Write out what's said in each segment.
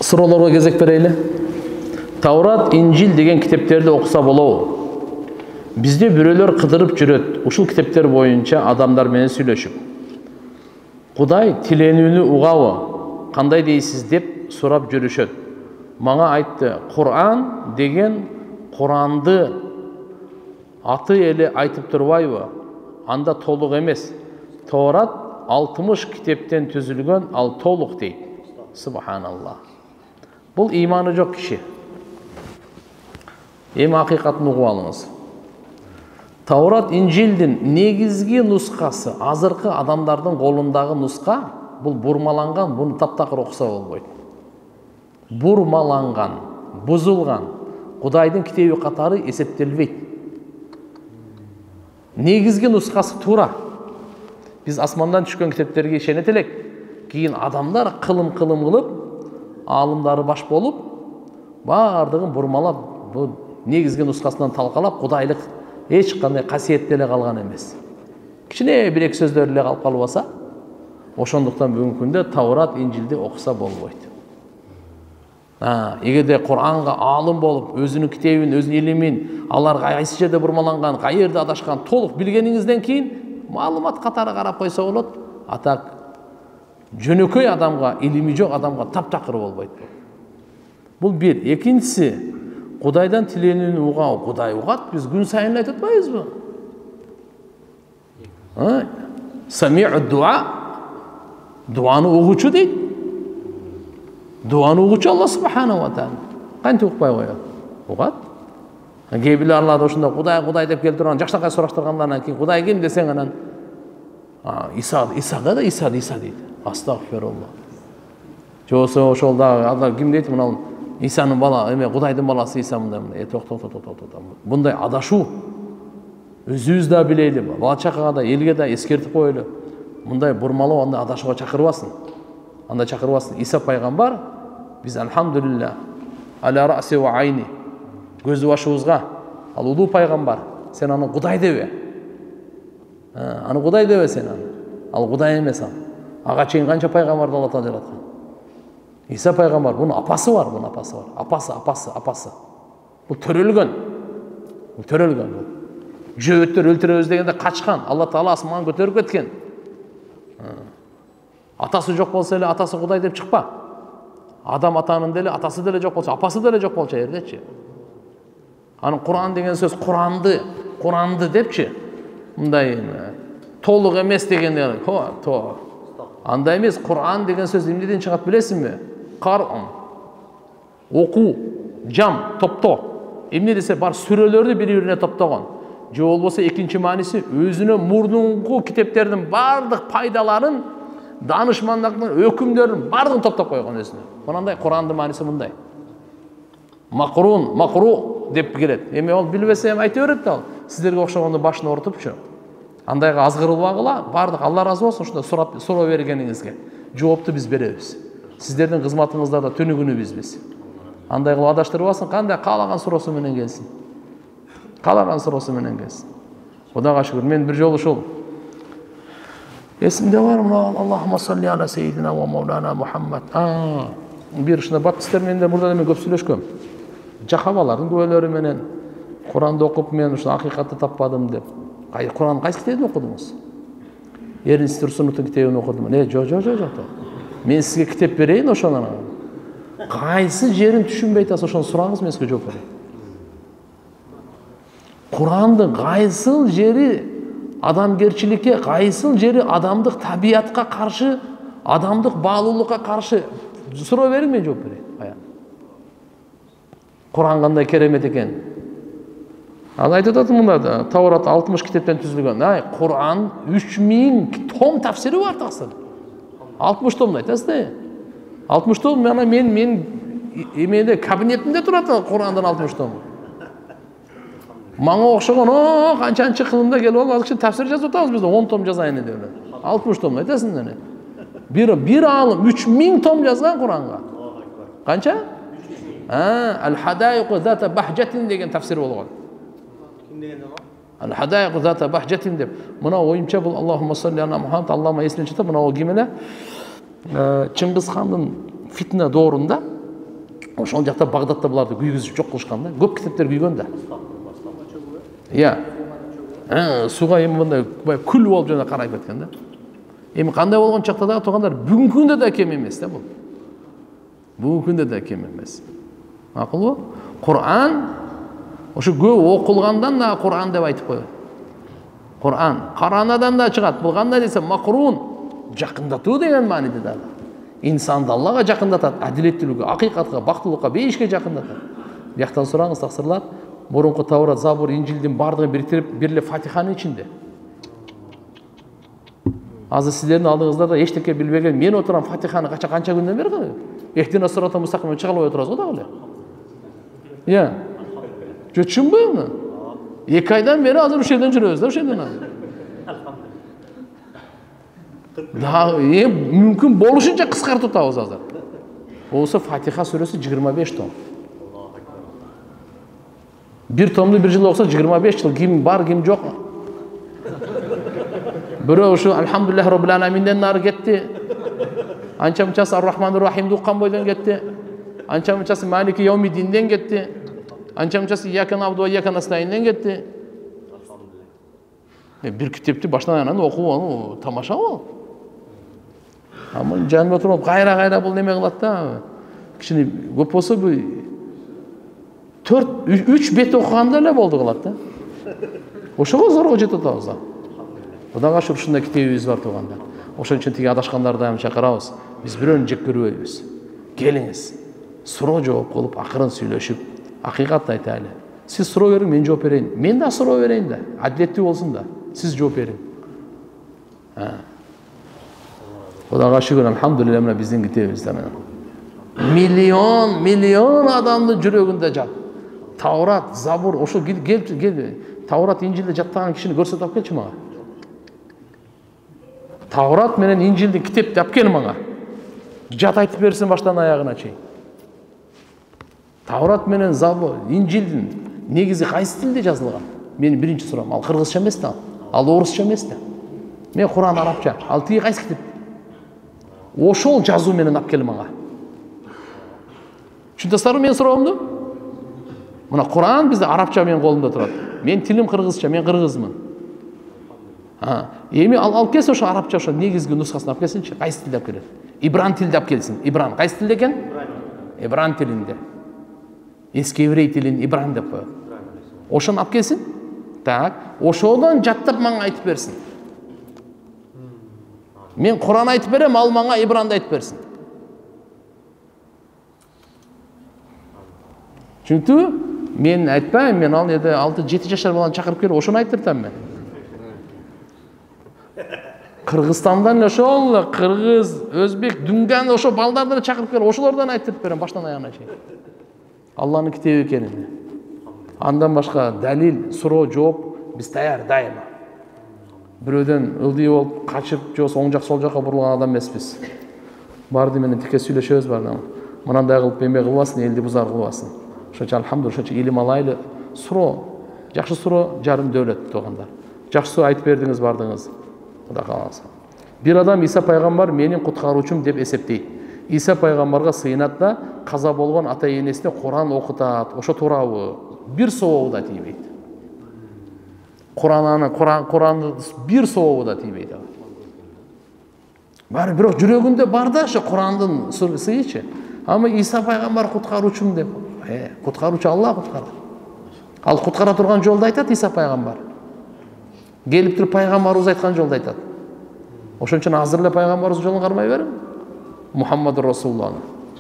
Суроолорго кезек берели. Таурат, Инжил деген китептерди окуса болобу? Бизде бирөөлөр кыдырып жүрөт. Ушул китептер боюнча адамдар менен сүйлөшүп. Кудай тиленүүнү угабы? Кандай дейсиз деп сурап жүрүшөт. Мага айтты, Кур'ан деген Куранды аты эле айтып турбайбы? Анда толук эмес. Таурат 60 китептен түзүлгөн, ал толук дейт. Субханаллах. Бул иманы жок киши. Эми акыйкатын угуп алыңыз. Таурат, Инжилдин негизги нускасы, азыркы адамдардын колундагы нуска, бул бурмаланган, буну таптакыр окуса болбойт. Бурмаланган, бузулган, Кудайдын китеби катары эсептелбейт. Негизги нускасы туура. Биз асмандан түшкөн китептерге ишенет элек. Кийин адамдар кылым кылып, аалымдары баш болуп, баардыгын бурмалап, бул негизги нускасынан талкалап, кудайлык эч кандай касиетте эле калган эмес. Кичине бир эки сөздөр эле калып калбаса, ошондуктан бүгүнкү күндө Таурат, Инжилди окуса болбойт. Эгерде Куранга аалым болуп, өзүнүн китебин, өзүнүн илимин, алар кайсы жерде бурмаланган, кайерде адашкан толук билгениңизден кийин маалымат катары карап койсо болот. Атак жөнөкөй адамга, илими жок адамга таптакыр болбойт. Бул бир. Экинчиси, Кудайдан тиленүүнү угабы? Кудай угат, биз күн сайын айтып атпайбызбы? Сами'у дуа, дуаны угучу дейт. Дуаны угучу Алла субханаху ва тааля. Кантип укпай коёт? Угат. Кээ бирлер ошондо Кудай деп келип турган, жакшынакай сураштыргандан кийин Кудай ким десең анан Исага да Иса дейт. Астагфируллах. Жосо ошол дагы ким дейт мына Исанын бала, Кудайдын баласы Иса мындай. Токто. Мындай адашуу. Өзүбүз да билели, бала чакага да, элге да эскертип коелу. Мындай бурмалоо анда адашууга чакырбасын. Анда чакырбасын. Иса пайгамбар биз алхамдулилlah аля раси ва айни. Көзү башыбызга. Ал улуу пайгамбар. Сен аны Кудай дебе. Аны Кудай дебе сен аны. Ал Кудай эмес ал. Ага чейин канча пайгамбарды Алла Таала жараткан. Иса пайгамбар, бунун апасы бар, апасы. Бул төрөлгөн. Жөөттөр өлтүрөбүз дегенде качкан. Алла Таала асманга көтөрүп кеткен. Атасы жок болсо эле атасы Кудай деп чыкпа. Адам атанын деле атасы деле жок болсо, апасы деле жок болчу жердечи. Анын Куран деген сөз Куранды депчи. Мындай толук эмес дегенде, андай эмес. Куран деген сөз эмнеден чыгат билесиңби? Карон. Окуу, жам, топто. Эмне десе бар сүрөлөрдү бири-бирине топтогон. Же болбосо экинчи мааниси өзүнө мурдунгу китептердин бардык пайдаларын, данышмандыктын өкүмдөрүн бардыгын топтоп койгон өзүнө. Мындай Курандын мааниси мындай. Макру деп келет. Эми ол билбесе айта берет ал. Сиздерге окшогондо башын ортупчу. Андайга азгырылбагыла, бардык Алла ыраазы болсун ушунда суроо бергениңизге. Жоопту биз беребиз. Сиздердин кызматыңыздарда түнүгүнү биз. Андай кылып адаштырбасын, кандай каалаган суроосу менен келсин. Кудайга шүгүр, мен бир жолу ушул эсимде бар, Аллахумма салли аля сейидина ва маулана Мухаммад. Бир ушундай баптистер менен де мурда мен көп сүйлөшкөм. Жахабалардын күбөлөрү менен Куранды окуп мен ушул акыйкатты таппадым деп. Курандын кайсы китебин окудуңуз? Эрнст Сунуттун китебин окудум. Жок. Мен сизге китеп берейин ошонун. Кайсы жерин түшүнбөй атасыз, ошону сураңыз, мен сизге жооп берейин. Курандын кайсыл жери адамгерчиликке, кайсыл жери адамдык табиятка каршы, адамдык баалуулукка каршы суроо бериң, мен жооп берейин. Куран кандай керемет экен. Ал айтып атат мында, Таурат 60 китептен түзүлгөн. Куран 3000 том тафсири бар таксыр. 60 том айтасыз да. 60 том мен эмеде кабинетимде турат Курандын 60 тому. Мага окшогон канчанчы кылымда келип алып азыркы тафсир жазып атабыз биз, 10 том жазайын деп. 60 том айтасың да. Бир аалым 3000 том жазган Куранга. Канча? Ал-Хадайqu зата бахжатин деген тафсир болгон. Ким дегенде бар? Al-Hadaiq zata bahjatin деп. Мына оюмча бул Аллахумма салли ала Мухаммад, Аллама эсленчи мына ол ким эле? Чыңгыз хандын фитна доорунда Ошол жакта Багдадта буларды күйгүзүп жок кылышкан да. Көп китептер күйгөн да. Иә. Суга эми мындай күл болуп жана карайып кеткен да. Эми кандай болгон чакта дагы туугандар, бүгүнкү күндө да кем эмес да бул. Бүгүнкү күндө да кем эмес. Макулбу? Кур'ан ошо көп окулгандан да Кур'ан деп айтып коет. Кур'ан каранадан да чыгат. Бул кандай десе макрун, жакындатуу деген мааниде дагы. İnsanды Allah'a жақындатады, әділеттілікке, ақиқатқа, бақтылыққа, бейішке жақындатады. Бияқтан сұраңыз, тақсырлар, бұрынғы Таурат, Забур, Инжилдің бардығын біріктіріп, бірле Фатиханың ішінде. Азы сіздердің алдыңыздарда ештеңе білбеген, мен отырам Фатиханы қанша күннен бері қылып? Ехтина сұрата мұстақымын шығалып отырасыз ғой дағылы. Иә. Жөтшін бі оны? 2 айдан бері азыр үшеден жүрөз да, үшеден азыр. Мүмкін болушынша қысқартып табыз азыр. Осы Фатиха сүресі 25 том. Bir tomды bir жыл оқса 25 жыл, ким бар, ким жоқ. Бирөө ушу Алхамдулиллах Роббил Аламинден нары кетти. Анча мынчасы Ар-Рахманир Рахимди уккан бойдон кетти. Анча мынчасы Малики Яумиддинден кетти. Анча мынчасы Ияка набуду ва Ияка настаинден кетти. Bir китепти башынан аянан окуп аны тамаша бол. Ama canım oturup gayra bul neme kılat da. Kişini көп болса 3 бет оқығанда эле болду кылат да. Ошого зорго жетип атабыз да. Кудайга шүкүр ушундай китебибиз бар туугандар. Ошон үчүн тиги адашкандарды дайым чакырабыз. Биз бирөөнү жек көрбөйбүз. Келиңиз. Суроо жооп кылып, акырын сүйлөшүп, акыйкатты айтайлы. Сиз суроо бериң, мен жооп берейин. Мен да суроо берейин да. Адилеттүү болсун да. Сиз жооп бериң. Кудайга шүкүр, алхамдулилlah, мына биздин китебибизде миллион адамдын жүрөгүндө жат. Таурат, Забур, ошо кел. Таурат, Инжилде жаттаган кишини көрсөтүп алып келчи мага. Таурат менен Инжилдин китепти алып кел мага. Жат айтып берсин баштан аягына чейин. Таурат менен Забур, Инжилдин негизи кайсы тилде жазылган? Менин биринчи суроом, ал кыргызча эмес да, ал орусча эмес да. Мен Куран арабча, ал тиги кайсы китеп? Ошол жазуу менен алып кел мага. Түшүнөсүзбү менин суроомду? Мына Куран бизде арабча менин колумда турат. Мен тилим кыргызча, мен кыргызмын. Эми алып келсе ошо арабча ошо негизги нускасын алып келсинчи. Кайсы тилде алып келет? Ибран тилде алып келсин. Ибран кайсы тилде экен? Ибран тилинде. Эски еврей тилин Ибран деп коет. Ошону алып келсин. Так, ошодон жаттап мага айтып берсин. Мен Куран айтып берем, ал мага Ибранды айтып берсин. Çünkü men айтпайм, мен ал 6-7 жашар баланы чакырып келип ошону айтыртам мен. Кыргызстандан эле ошол, кыргыз, өзбек, дүнгөн ошо балдарды чакырып келип ошолордон айтырып берем баштан аягына чейин. Алланын китеби экенин. Андан башка далил, суроо, жооп биз даяр дайыма. Бирөөдөн ылдый болуп качып, же оң жак сол жакка бурулган адам эмеспиз. Барды менен тике сүйлөшөбүз бардам. Мынандай кылып эме кылбасын, элди бузар кылбасын. Ошочо алхамдулилlah, ошочо илим алайлы. Суроо, жакшы суроо жарым дөөлөт туугандар. Жакшы суроо айтып бердиңиз, бардыңыз. Кудай кааласа. Бир адам Иса пайгамбар менин куткаруучум деп эсептейт. Иса пайгамбарга сыйынат да каза болгон ата-энесине Куран окутат. Ошо туурабы? Бир сообу да тийбейт. Куранды бир сообу да тийбейт. Баары бирок жүрөгүндө бар да ошо Курандын сыйычы. Ама Иса пайгамбар куткаруучум деп. Куткаруучу Алла куткарат. Ал куткара турган жолду айтат Иса пайгамбар. Келип туруп пайгамбарыбыз айткан жолду айтат. Ошон үчүн азыр эле пайгамбарыбыз жолун кармай бериң. Мухаммадур Расулуллах.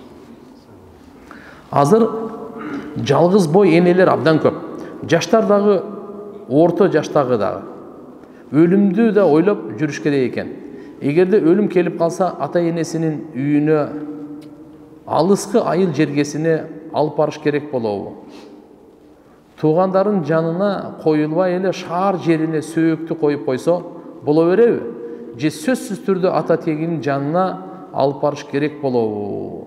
Азыр жалгыз бой энелер абдан көп. Жаштар дагы, орто жаштагы дагы. Өлүмдү да ойлоп жүрүш керек экен. Эгерде өлүм келип калса, ата-энесинин үйүнө, алыскы айыл жергесине алып барыш керек болобу? Туугандарын жанына коюлбай эле шаар жерине сөөктү коюп койсо боло береби? Же сөзсүз түрдө ата тегинин жанына алып барыш керек болобу?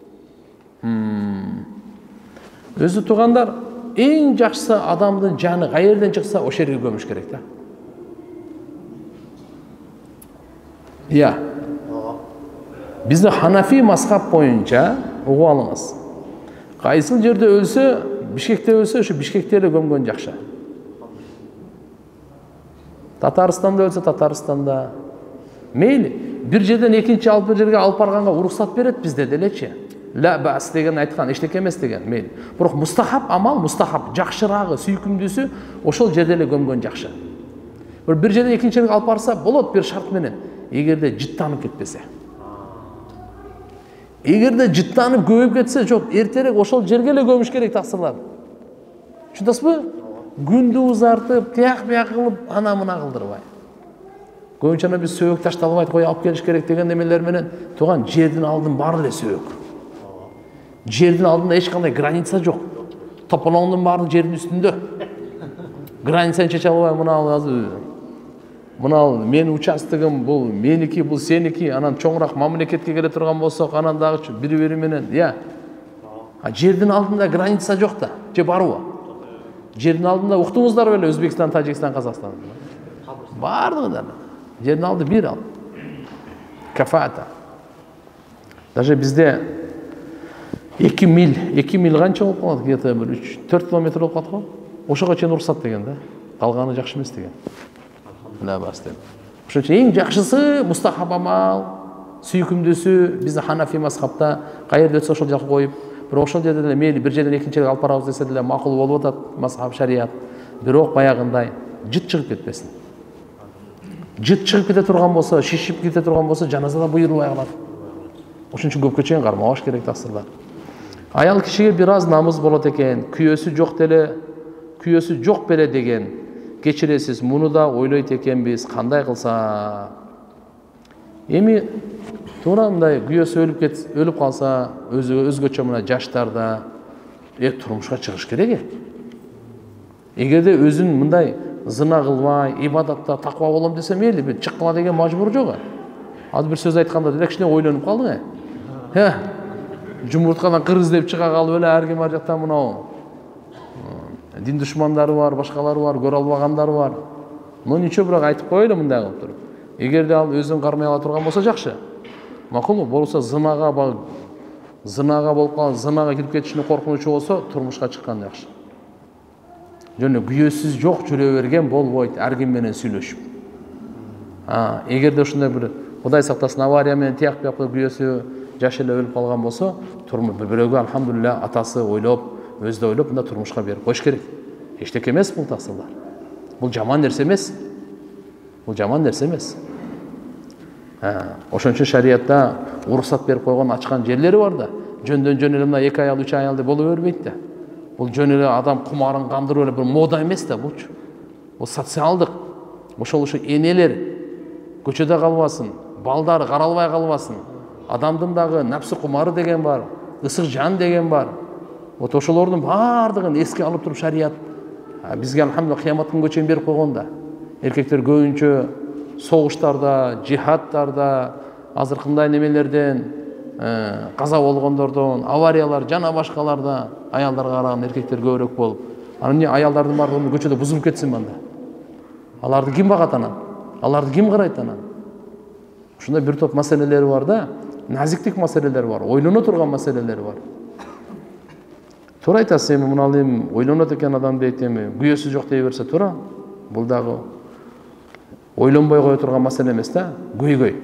Өзү туугандар, эң жакшысы адамдын жаны каерден чыкса ошол жерге көмүш керек да. Bizde Hanafi mazhab boyunca, uğu alınız. Кайсыл жерде өлсө, Бишкекте өлсө, ошо Бишкекте эле көмгөн жакшы. Татарстанда өлсө, Татарстанда. Мейли, бир жерден экинчи алып жерге алып барганга уруксат берет бизде делечи. Ла бас деген айткан, эчтеке эмес деген, мейли. Бирок мустахаб амал, мустахаб жакшырагы, сүйкүмдүүсү ошол жерде эле көмгөн жакшы. Бир жерден экинчи жерге алып барса болот, бир шарт менен. Эгерде жыттанып кетпесе. Эгерде жыттанып көбөйүп кетсе, жок, эртерээк ошол жерге эле көмүш керек таксырлар. Түшүнөсүзбү? Күндү узартып, тияк-бияк кылып, ана-мына кылдырбай. Көбүнчө биз сөөк ташталбайт, кой алып келиш керек деген немелер менен, туган жердин алдын баары эле сөөк. Жердин алдында эч кандай граница жок. Тополоңдун баары жердин үстүндө. Границаны чече албай, мына менин участогум, бул меники, бул сеники, анан чоңураак мамлекетке келе турган болсок, анан дагы бири-бири менен, жердин алдында граница жок да, же барбы? Жердин алдында уктуңуздар беле Өзбекстан, Тажикстан, Казакстан. Бардыгы да. Жердин алды бир ал. Кафата. Даже бизде 2 миль канча болуп калат? Где-то 3-4 километр болуп калат го. Ошого чейин уруксат деген да. Калганы жакшы эмес деген. Ла бас деп. Ошон үчүн эң жакшысы мустахаб амал, сүйкүмдүүсү биздин Ханафи мазхабта каерде өтсө ошол жака коюп, бирок ошол жерде деле мейли бир жерден экинчи жерге алып барабыз десе деле макул болуп атат мазхаб шарият. Бирок баягындай жыт чыгып кетпесин. Жыт чыгып кете турган болсо, шишип кете турган болсо, жаназада буйрулбай калат. Ошон үчүн көпкө чейин кармабаш керек таксырлар. Аял кишиге бир аз намыз болот экен, күйөөсү жок беле деген. Кечиресиз, муну да ойлойт экенбиз, кандай кылса. Эми туура мындай күйөөсү өлүп калса, өзгөчө мына жаштарда турмушка чыгыш керек. Эгерде өзүн мындай зына кылбай, ибадатта таква болом десе мейли, бир чыккыла деген мажбур жок. Азыр бир сөз айтканда деле кичине ойлонуп калдың. Жумурткадан кыр издеп чыга калып эле ар ким ар жактан мынау дин душмандары бар, башкалары бар, көрө албагандары бар. Но ничего, бирок айтып коелу мындай кылып туруп. Эгерде ал өзүн кармай ала турган болсо жакшы. Макулбу? Болсо зынага болуп калып, зынага кирип кетишинин коркунучу болсо, турмушка чыккан жакшы. Жөн күйөөсүз жок жүрө берген болбойт, ар ким менен сүйлөшүп. Эгерде ушундай бир Кудай сактасын авария менен тияк-бияк күйөөсү жаш эле өлүп калган болсо, бирөөгө алхамдулилля атасы ойлоп, өзү да ойлоп, мында турмушка берип коюш керек. Эчтеке эмес бул таксырлар. Бул жаман нерсе эмес. Ошон үчүн шариятта уруксат берип койгон ачкан жерлери бар да. Жөндөн жөн эле мына 2 аял, 3 аял деп боло бербейт да. Бул жөн эле адам кумарын кандырып эле бир мода эмес да булчу. Бул социалдык. Ошол энелер көчөдө калбасын, балдар каралбай калбасын. Адамдын дагы напсы кумары деген бар, ысык жан деген бар. Вот ошолордун баардыгын эске алып туруп шарият бизге алхамдулилlah кыямат күнгө чейин берип койгон да. Эркектер көбүнчө согуштарда, жихадтарда, азыркындай немелерден, каза болгондордон, авариялар жана башкаларда аялдарга караганда эркектер көбүрөөк болуп, анан эмне аялдардын баардыгы көчөдө бузулуп кетсин анда? Аларды ким багат анан? Аларды ким карайт анан? Ушундай бир топ маселелери бар да, назиктик маселелер бар, ойлоно турган маселелер бар. Туура айтасыз, эми мына эми ойлонот экен адам дейт, эми күйөөсү жок дей берсе туура. Бул дагы ойлонбой кое турган маселе эмес да, көйгөй.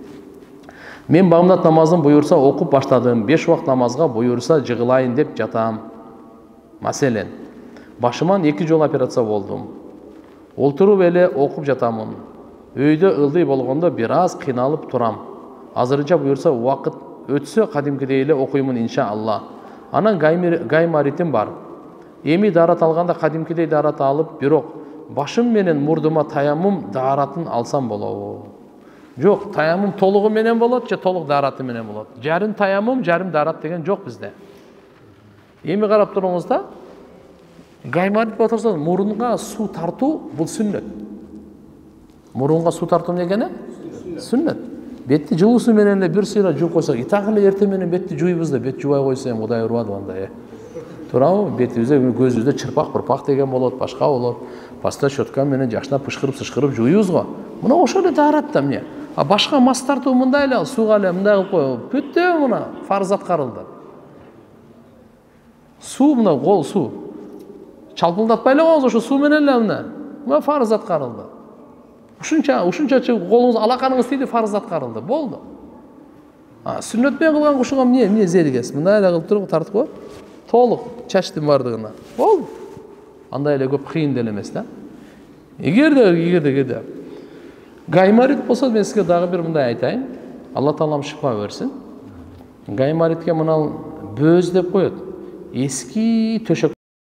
Мен бамдат намазын буйурса окуп баштадым, 5 убак намазга буйурса жыгылайын деп жатам. Маселен, башыман 2 жолу операция болдум. Олтуруп эле окуп жатамын. Өйдө ылдый болгондо бир аз кыйналып турам. Азырынча буйурса убакыт өтсө кадимкидей эле окуймун иншалла. Анан гаймаритим бар. Эми дарат алганда кадимкидей дарат алып, бирок башым менен мурдума таяммум даратын алсам болобу? Жок, таяммум толугу менен болот же толук дараты менен болот. Жарым таяммум, жарым дарат деген жок бизде. Эми карап туруңуз да. Гаймарит болсо мурунга суу тартуу бул сүннөт. Мурунга суу тартуу дегени сүннөт. Бетти жылуу суу менен эле бир сыйра жууп койсок, итак эле эртең менен бетти жуйбуз да, бет жубай койсо Кудай урбады андай. Туурабы? Бетибизде, көзүбүздө чырпак-пырпак деген болот, башка болот. Паста щетка менен жакшынап пышкырып жуйбуз го. Мына ошол эле дарат да эмне? А башка мас тартуу мындай эле, сууга эле мындай кылып коюп, бүттү мына фарз аткарылды. Су мына кол су. Чалпылдатпай эле коңуз ошо суу менен эле мына фарыз аткарылды. Ушунча колуңуз алаканыңыз тийди, фарыз аткарылды. Болду. Сүннөт менен кылган кушуга эмне зеригесиз? Мындай эле кылып туруп тартып коюп, толук чачтын бардыгына. Болду. Андай эле көп кыйын деле эмес да. Эгерде гайморит болсо, мен сизге дагы бир мындай айтайын. Алла таалам шифа берсин. Гайморитке мына бөөз деп коет. Эски төшөк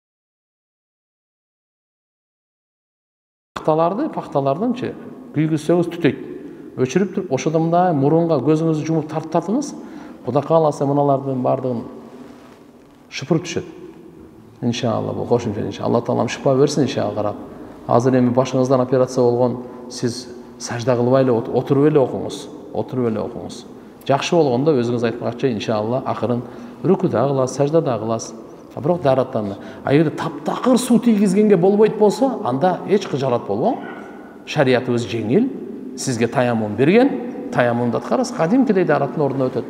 пахталардынчы күйгүзсөңүз түтөйт. Өчүрүп туруп, ошодо мындай мурунга көзүңүздү жумуп тартыңыз. Кудай кааласа мыналардын бардыгын шыпырып түшөт. Иншалла, бул кошумча иншалла. Алла таалам шифа берсин иншалла карап. Азыр эми башыңыздан операция болгон, сиз сажда кылбай эле отуруп эле окуңуз. Жакшы болгондо өзүңүз айтканча иншалла акырын рүкүдө кыласыз, саждада кыласыз. Бирок дараттан. Эгерде таптакыр суу тийгизгенге болбойт болсо, анда эч кыжалат болбоң. Шариятыбыз жеңил. Сизге таяммум берген, таяммумду аткарасыз, кадимкидей дараттын ордуна өтөт.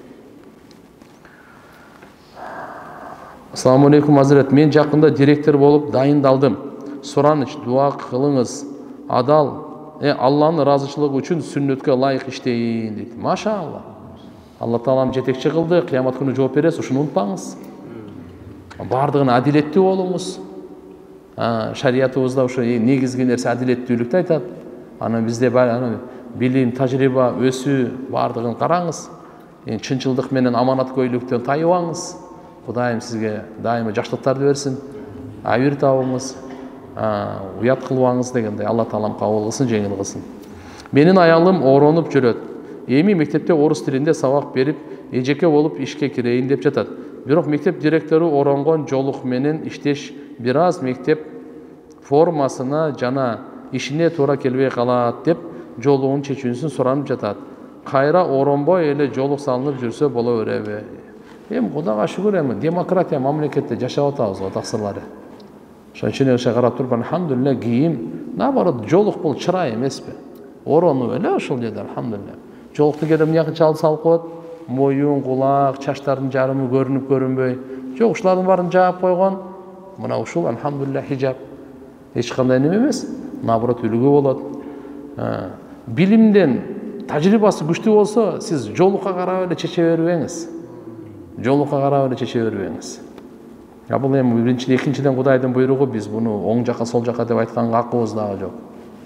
Ассаламу алейкум Азирет. Мен жакында директор болуп дайындалдым. Сураныч, дуа кылыңыз. Адал, Алланын ыраазычылыгы үчүн сүннөткө ылайык иштейин дейт. Машалла. Алла таалам жетекчи кылды, кыямат күнү жооп бересиз, ушуну унутпаңыз. Бардыгына адилеттүү болуңуз. Шариятыбызда ушу негизги нерсе адилеттүүлүктү айтат. Анан бизде билим, тажрыйба, өсүү бардыгын караңыз. Чынчылдык менен аманаткөйлүктөн тайыбаңыз. Кудайым сизге дайыма жакшылыктарды берсин. Айыр табыңыз, уят кылбаңыз дегендей. Алла таалам кабыл кылсын, жеңил кылсын. Менин аялым оронуп жүрөт. Эми мектепте орус тилинде сабак берип, эжеке болуп ишке кирейин деп жатат. Бирок мектеп директору оронгон жолук менен иштеш бир аз мектеп формасына жана ишине туура келбей калат деп жолугун чечүүсүн суранып жатат. Кайра оронбой эле жолук салынып жүрсө боло береби? Эми Кудайга шүгүр, эми демократия мамлекетте жашап атабыз го, таксырлары. Ошон үчүн карап туруп, алхамдулилля, кийим, наоборот, жолук бул чырай эмеспи? Оронуп эле ошол жерде, алхамдулилля. Жолукту келип мыяка салып коет, моюн, кулак, чачтардын жарымы көрүнүп көрүнбөй. Жок, ушулардын баарын жаап койгон. Мына ушул, алхамдулилля, хижаб. Эч кандай неме эмес, наоборот, үлгү болот. Билимден тажрыйбасы күчтүү болсо, сиз жолукка карап эле чече бербеңиз. Бул эми биринчиден, экинчиден Кудайдын буйругу, биз буну оң жака, сол жака деп айтканга акыбыз дагы жок.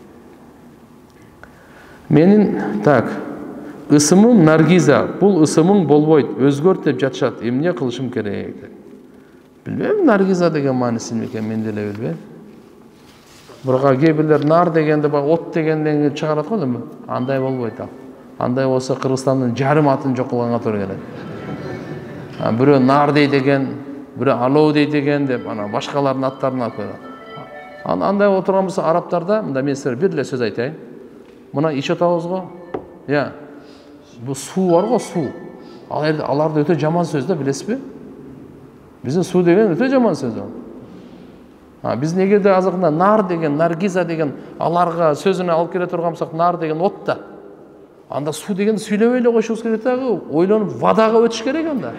Менин ысымым Наргиза. Бул ысымың болбойт, өзгөрт деп жатышат. Эмне кылышым керек? Билбейм, Наргиза деген маанисин экен, мен деле билбейм. Бирок кээ бирлер нар дегенде, от дегенден чыгарат го, эми андай болбойт ал. Андай болсо Кыргызстандын жарым атын жок кылганга туура келет. Бирөө нар дейт экен, бирөө алоо дейт экен деп, башкалардын аттарын алып коет. Андай отурган болсо арабтарда, мында мен силерге бир эле сөз айтайын. Мына ич атабыз го. Бул суу бар го, суу. Аларды өтө жаман сөз да, билесизби? Биздин суу деген өтө жаман сөз ал. Биз эгерде азыркында нар деген, Наргиза деген аларга сөзүнө алып келе турган болсок, нар деген от да. Анда суу дегенди сүйлөбөй эле койушубуз керек дагы, ойлонуп вадага өтүш керек анда.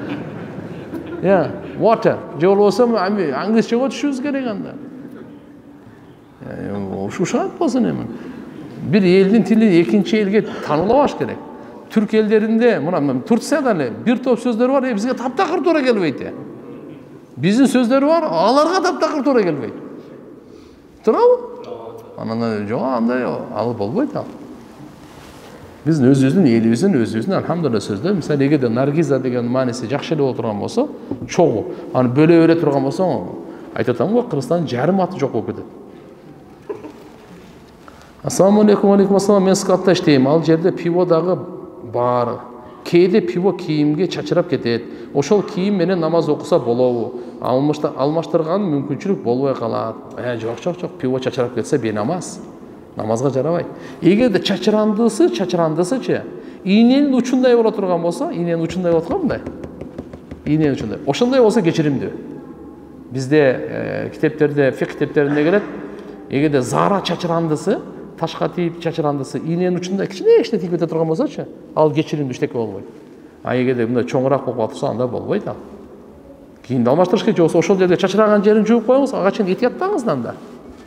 Water. Же болбосо англисчеге өтүшүбүз керек анда. Ушул болсун эми. Бир элдин тили экинчи элге таанылабаш керек. Түрк элдеринде, мына Турцияда эле бир топ сөздөр бар, бизге таптакыр туура келбейт. Биздин сөздөр бар, аларга таптакыр туура келбейт. Туурабы? Анан жок, андай ал болбойт ал. Биздин өзүбүздүн элибиздин, өзүбүздүн алхамдулилла сөздөр, мисалы эгерде Наргиза деген мааниси жакшы эле боло турган болсо, чогуу, аны бөлө турган болсоң, айтып атам го, Кыргызстандын жарым аты жок болуп кетет. Ассаламу алейкум, алейкум ассалам, мен складта иштейм. Ал жерде пиво дагы бар. Кээде пиво кийимге чачырап кетет. Ошол кийим менен намаз окуса болобу? Алмаштырган мүмкүнчүлүк болбой калат. Жок, пиво чачырап кетсе бенамаз. Намазга жарабайт. Эгерде чачырандысычы, ийненин учундай боло турган болсо, ийненин учундай болот го мындай. Ийненин учундай. Ошондой болсо кечиримдүү. Бизде китептерде, фик китептеринде келет. Эгерде зара чачырандысы, ташка тийип чачырандысы, ийненин учундай кичине эчте тийип кете турган болсочу, ал кечиримдүү эчтеке болбойт. Эгерде мындай чоңураак болуп атса, анда болбойт ал. Кийимди алмаштырыш керек, жоксо ошол жерде чачыраган жерин жууп коюңуз, ага чейин этияттаңыздан да.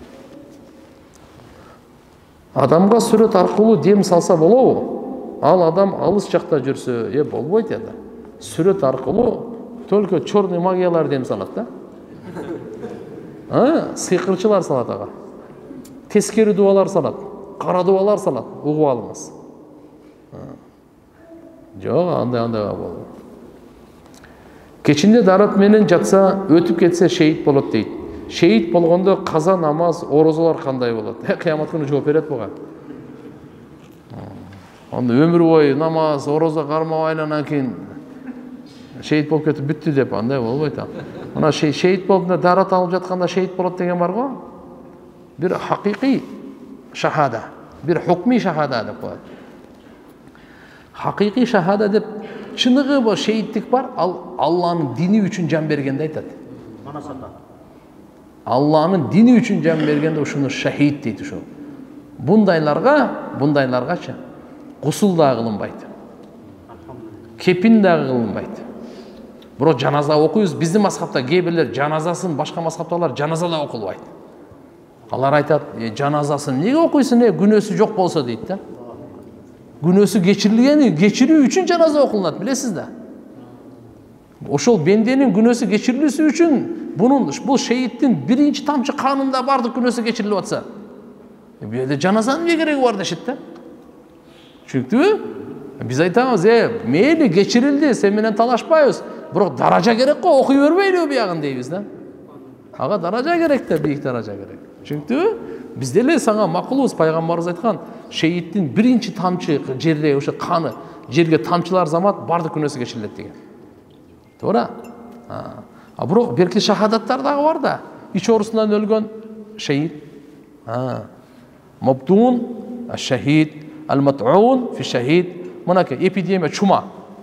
Адамга сүрөт аркылуу дем салса болобу? Ал адам алыс жакта жүрсө, болбойт да. Сүрөт аркылуу только черный магиялар дем салат да. Сыйкырчылар салат ага. Тескери дуалар салат, кара дуалар салат, угуп алыңыз. Жок, андай болбойт. Кечинде дарат менен жатса, өтүп кетсе шейит болот дейт. Шейит болгондо каза намаз, орозолор кандай болот? Кыямат күнү жооп берет буга. Анда өмүр бою намаз, орозо кармабай анан кийин шейит болуп кетип бүттү деп андай болбойт. Мына шейит болуп дарат алып жатканда шейит болот деген бар го. Бир хакыйкый шахада, бир хукмий шахада деп коет. Хакыйкый шахада деп чыныгы бо шейиттик бар, ал Алланын дини үчүн жан бергенде айтат. Алланын дини үчүн жан бергенде ушуну шахид дейт ушул. Бундайларгачы гусул да кылынбайт. Кепин да кылынбайт. Бирок жаназа окуйбуз, биздин мазхабта кээ бирлер жаназасын, башка мазхабталар жаназа да окулбайт. Алар айтат, жаназасын эмнеге окуйсуң, күнөөсү жок болсо дейт да. Күнөөсү кечирилгени кечирүү үчүн жаназа окулат, билесиз да. Ошол бенденин күнөөсү кечирилүүсү үчүн бул шейиттин биринчи тамчы канында бардык күнөөсү кечирилип атса, бул жерде жаназанын эмне кереги бар дешет да. Түшүнүктүбү? Биз айтабыз, мейли кечирилди, сен менен талашпайбыз, бирок даража керек го, окуй бербейлиби биягын дейбиз да. Ага даража керек да, бийик даража керек. Түшүнүктүбү? Биз деле сага макулубуз, пайгамбарыбыз айткан, шейиттин биринчи тамчы жерде ошо каны жерге тамчылар замат бардык күнөөсү кечирилет деген. Туура? Бирок берки шахадаттар дагы бар да. Ич оорусунан өлгөн шейит. Мабдун аш-шахид, ал-мат'ун фи шахид. Мынакей эпидемия чума.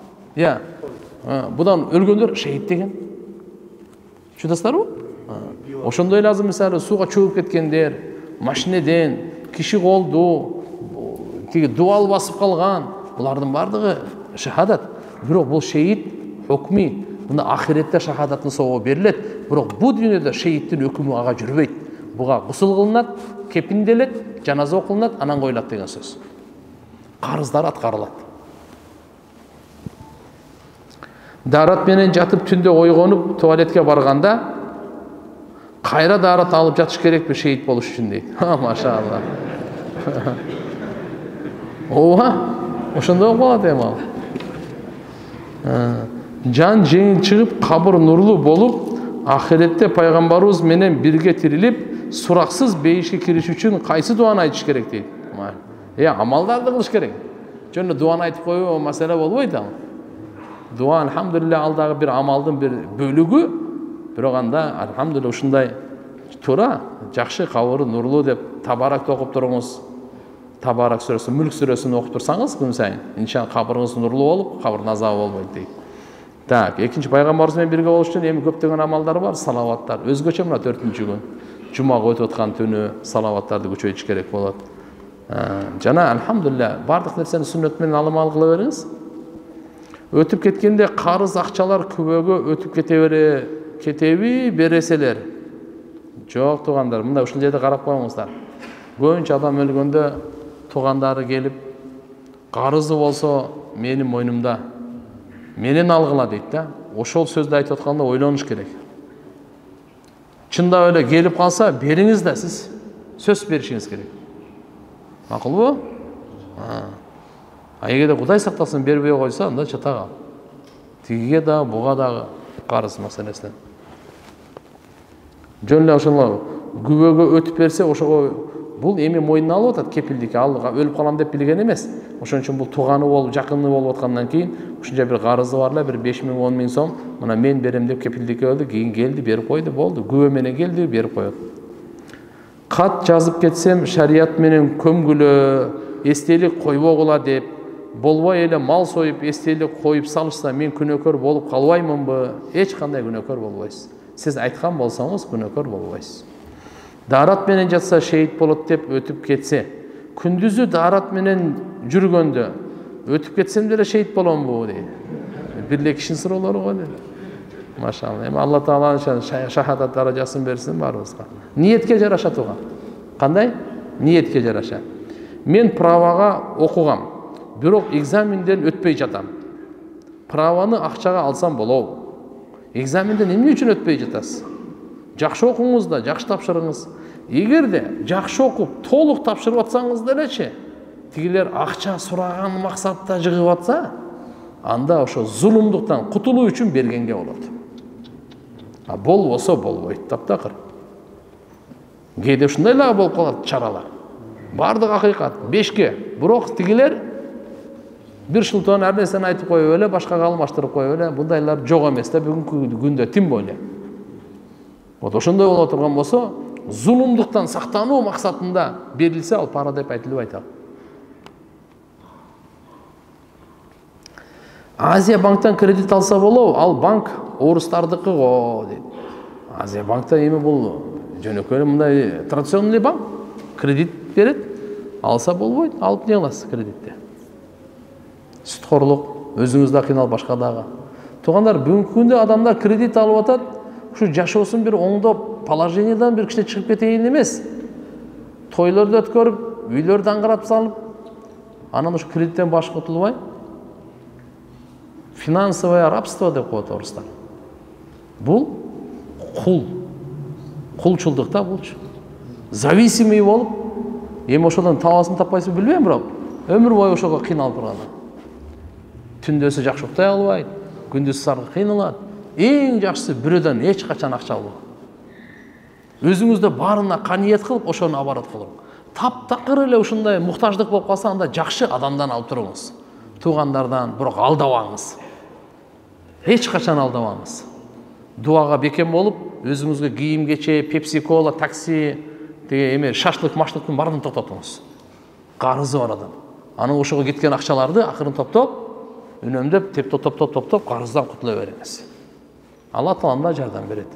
Будан өлгөндөр шейит деген. Чудастарбы? Ошондой лазым мисалы сууга чөгүп кеткендер, машинеден, киши колду, тиги дуал басып калган, булардын бардыгы шахадат. Бирок бул шейит hukmi, bunda ahirette şahadatın soğuğu berilet. Bırak bu dünyada şehittin hükümü ağa жүрбейт. Buğa gusul kılınat, kepindelet, janaza okulunat, anan koyulat деген söz. Qarızlar atkarılat. Darat menen jatıp tünde oygonup tuvaletke barganda kayra darat alıp jatış gerek bir şehit boluş üçün deyt. Maşallah. Oha, oşonda bolat em al. Can жеңил чыгып, кабыр нурлуу болуп, ахиретте пайгамбарыбыз менен бирге тирилип, сураксыз бейишке кириш үчүн кайсы дуаны айтыш керек дейт. Амалдарды кылыш керек. Жөн дуаны айтып коюу маселе болбойт ал. Дуа алхамдулилля алдагы бир амалдын бир бөлүгү, бирок анда алхамдулилля ушундай туура, жакшы кабыры нурлуу деп табаракты окуп туруңуз. Табарак сүрөсү, Мүлк сүрөсүн окуп турсаңыз күн сайын, иншалла кабырыңыз нурлуу болуп, кабырдын азабы болбойт дейт. Так, экинчи пайгамбарыбыз менен бирге болуш үчүн эми көптөгөн амалдар бар, салаваттар. Өзгөчө мына 4-күн, жумага өтүп аткан түнү салаваттарды күчөйтүш керек болот. Жана алхамдулилля бардык нерсени сүннөт менен алымал кыла бериңиз. Өтүп кеткенде карыз акчалар күбөгө өтүп кетеби береселер. Жок туугандар, мындай ушул жерде карап коюңуздар. Көбүнчө адам өлгөндө туугандары келип, карызы болсо менин мойнумда, менен алгыла дейт да. Ошол сөздү айтып атканда ойлонуш керек. Чында эле келип калса, бериңиз да сиз сөз беришиңиз керек. Макулбу? Эгерде Кудай сактасын бербей койсо, анда чата кал. Тигиге да, буга дагы карыз маселесинен. Жөн эле ошол күбөгө өтүп берсе, ошого бул эми мойнуна алып атат кепилдикти, ал өлүп калам деп билген эмес. Ошон үчүн бул тууганы болуп, жакыны болуп аткандан кийин ушунча бир карызы бар эле, бир 5 миң, 10 миң сом, мына мен берем деп кепилдикке алды, кийин келди, берип койду, болду. Күбө менен келди, берип коет. Кат жазып кетсем, шарият менен көмгүлө, эстелик койбогула деп, болбой эле мал союп, эстелик коюп салышса, мен күнөөкөр болуп калбаймынбы? Эч кандай күнөөкөр болбойсуз. Сиз айткан болсоңуз күнөөкөр болбойсуз. Дарат менен жатса шейит болот деп өтүп кетсе, күндүзү дарат менен жүргөндө өтүп кетсем деле шейит боломбу дейт. Бир эле кишинин суроолору го дейт. Машалла. Эми Алла Таала шахадат даражасын берсин барыбызга. Ниетке жараша туган. Кандай? Ниетке жараша. Мен правага окугам, бирок экзаменден өтпөй жатам. Праваны акчага алсам болобу? Экзаменден эмне үчүн өтпөй жатасыз? Жакшы окуңуз да, жакшы тапшырыңыз. Эгерде жакшы окуп, толук тапшырып атсаңыз делечи, тигилер акча сураган максатта жыгып атса, анда ошо зулумдуктан кутулуу үчүн бергенге болот. А болбосо болбойт таптакыр. Кээде ушундайлар болуп калат чаралар. Бардык акыйкат, бешке. Бирок тигилер бир шылтоон ар нерсени айтып коюп эле, башкага алмаштырып коюп эле, бундайлар жок эмес да бүгүнкү күндө тим боле. Вот ошондой боло турган болсо, зулумдуктан сактануу максатында берилсе, ал пара деп айтылып айтат. Азия банктан кредит алса болобу? Ал банк орустардыкы го дейт. Азия банкта эми бул жөнөкөй мындай традиционный банк кредит берет. Алса болбойт, алып не кыласыз кредитти? Сүткорлук, өзүңүз да кыйналып башка дагы. Туугандар, бүгүнкү күндө адамдар кредит алып атат, ушу жашоосун бир оңдоп, положениедан бир кичине чыгып кетейин эмес. Тойлорду өткөрүп, үйлөрдү аңгырап салып, анан ушу кредиттен баш кутулбай, финансовое рабство деп коет орустар. Бул кулчулдук да булчу. Зависимый болуп, эми ошодон табасын таппайсың билбейм, бирок өмүр бою ошого кыйналып турган. Түндөсү жакшы уктай албайт, күндүз саргы кыйналат. Эң жакшысы бирөөдөн эч качан акча албоо. Өзүңүздө барына каниет кылып, ошону абарат кылып. Таптакыр эле ушундай муктаждык болуп калса, анда жакшы адамдан алып туруңуз. Туугандардан, бирок алдабаңыз. Эч качан алдабаңыз. Дуага бекем болуп, өзүңүзгө кийим кече, пепси, кола, такси, эме шашлык-машлыктын баарын токтотуңуз. Карызы бар адам. Анын ошого кеткен акчаларды акырын топтоп, үнөмдөп, топтоп, карыздан кутула бериңиз. Алла Таала жардам берет.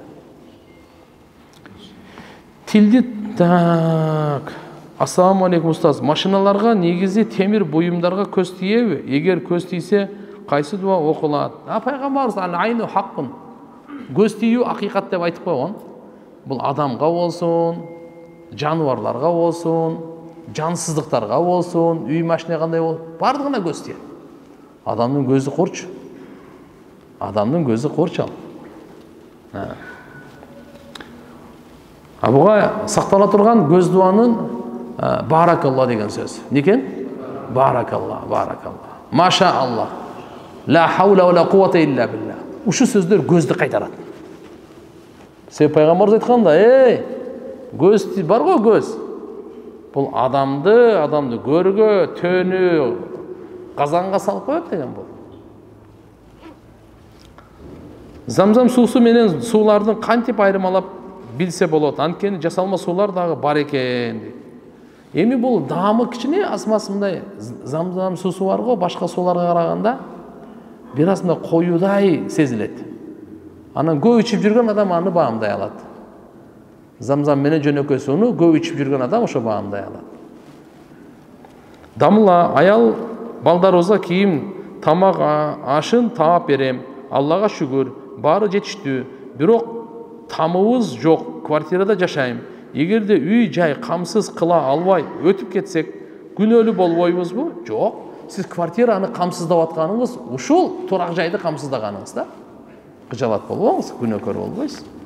Тилди так. Ассаламу алейкум устаз. Машиналарга негизи темир буюмдарга көз тиеби? Эгер көз тийсе, кайсы дуа окулат? Пайгамбарыбыз айну хаккын. Көз тиүү акыйкат деп айтып койгон. Бул адамга болсун, жаныбарларга болсун, жансыздыктарга болсун, үй машина кандай болсун, бардыгына көз тиет. Адамдын көзү корчу. Адамдын көзү корчу. Буга сактала турган көз дуанын баракалла деген сөз. Некен? Баракалла, баракалла. Маша Аллах. Ла хаула ва ла куввата илля билля. Ушу сөздөр көздү кайтарат. Себеп пайгамбарыбыз айтканда, көз бар го көз. Бул адамды көргө, төнү, казанга салып коет деген бул. Замзам суусу менен суулардын кантип айырмалап билсе болот? Анткени жасалма суулар дагы бар экен. Эми бул даамы кичине асмасы мындай замзам суусу бар го, башка сууларга караганда бир аз мындай коюудай сезилет. Анан көп ичип жүргөн адам аны баамдай алат. Замзам менен жөнөкөй сууну көп ичип жүргөн адам ошо баамдай алат. Дамыла аял балдарыбызга кийим, тамак ашын таап берем. Аллага шүгүр, баары жетиштүү. Бирок тамыбыз жок, квартирада жашайм. Эгерде үй жай камсыз кыла албай өтүп кетсек, күнөөлүү болбойбузбу? Жок. Сиз квартираны камсыздап атканыңыз ушул турак жайды камсыздаганыңыз да. Кыжалат болбоңуз, күнөөкөр болбойсуз.